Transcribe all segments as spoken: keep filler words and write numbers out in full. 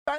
Right.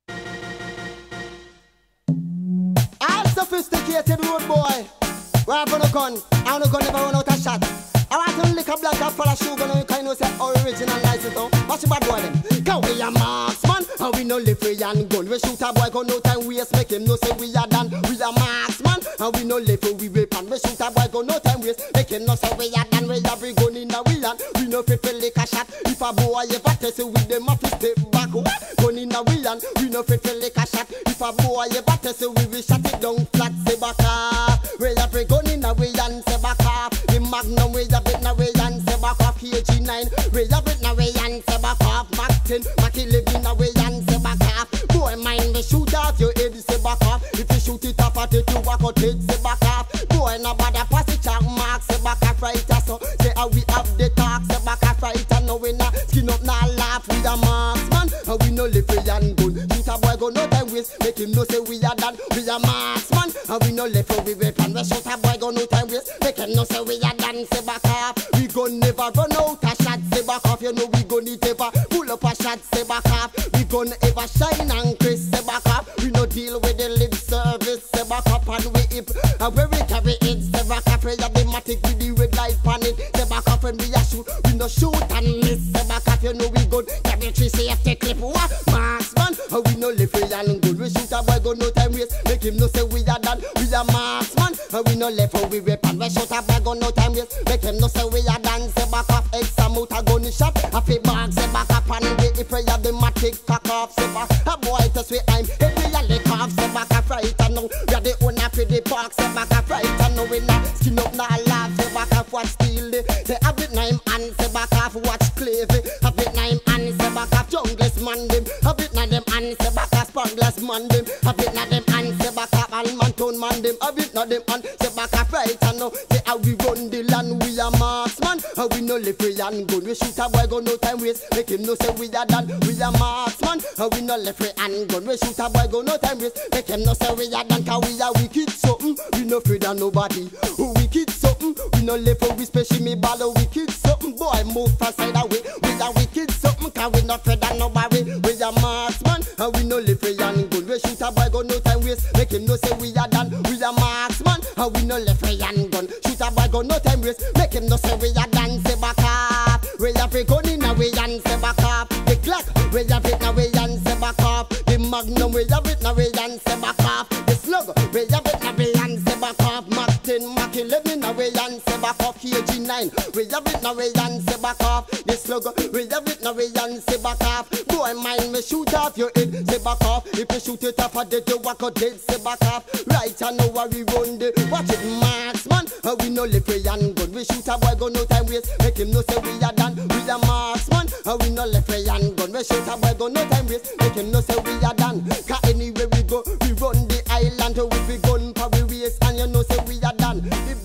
I'm sophisticated road boy. Where I'm gonna gun, I'm gonna gun never run out of shot. I want to lick a black up for a shoe gun, you can know say original license though. Watch the bad boy then. Cause we a marksman, and we no live free and gun. We shoot a boy, got no time waste, make him know say we are done. We a marksman, and we no live free, we rape and we shoot a boy, got no time waste, make him know say we are done. We have a gun in a we and we no fit for lick a shot. If a boy ever test it with them, a fi step back. What? Gun in a we and we no fit for lick a shot. If a boy ever test it, we will shut it down flat, say back off. We have a gun in a we and say back off. The Magnum we have it now we and say back off. K G nine we have it now we and say back off. Mac ten, Mac eleven now we and say back off. Boy mind me shoot off your head, say back off. If you shoot it off at it, you walk out it, say back off. Boy no bother pass it check mark, say back off right so. Say how we have the talk, say back off right and no we not skin up now laugh with a marksman. And we no live free and good. Shoot a boy go no time waste, make him know say we are done. We a marksman, and we no live for we rape and we shoot a boy go no time waste, make him know say we are done. Say back off, we gon' never run out a shot. Say back off, you know we gon' need ever pull up a shot. Say back off, we gon' ever shine and crisp. Say back off, we no deal with the lip service. Say back up and we hip, and where we carry it. Say back off, we have the matic with the red light pan it. Say back off when we a shoot, we no shoot and miss. Say back off, you know we gon' carry three safety clip. What? Marksman, and we no live free and good. We shoot a boy go no time waste, make him know say we are done. We a marksman, and we no left for we rape and we shoot a boy go no time waste, make him know say we are done. Say back off, X amount a gun shot, a fi bag. Say back up and we if we have the matic cock off. Say back a boy test we I'm head we a lick off. Say back a right and now we are the owner for the park. Say back a right and now we not skin up now laugh. Say back off watch steal it. Say have it nine and say back off watch clavey. Have it nine and say back off jungless man them. Have it nine them and say back off spangless man them. Have it nine them and say back off all man town man them. Have it nine them and say back off right and now say how we run the land. We a marksman, and we no live free and gun. We shoot a boy go no time waste, make him know say we are done. We a marksman, and we no live free and gun. We shoot a boy go no time waste, make him know say we are done. Cause we are wicked something, we no afraid of nobody. Wicked something, we no live for we special me ball. Wicked something, boy move fast side away. We are wicked something, cause we no afraid of nobody. We a marksman, and we no live free and gun. We shoot a boy go no time waste, make him know say we are done. We a marksman, and we no live free and gun. Shoot a boy go no time waste, make him know say we are done. Say back up, we have a gun in a way and say back up. The clock, we have it now way and say back up. The Magnum, we have it now way and say back up. The slug, we have it now way and say back up. Mac ten, Mac eleven now way and say back up. K G nine, we have it now way and say back up. The slug, we have it now way and say back up. Boy mind me shoot off your head, say back up. If you shoot it off a dead, you walk out dead, say back up. Right I know where we run the watch it marksman, and we no live free and good. We shoot a boy go no time waste, make him know say we are done. We a marksman, and we no left free and gun. We shoot a boy go no time waste, make him know say we are done. Cause anywhere we go, we run the island with we gun for we waste, and you know say we are done. The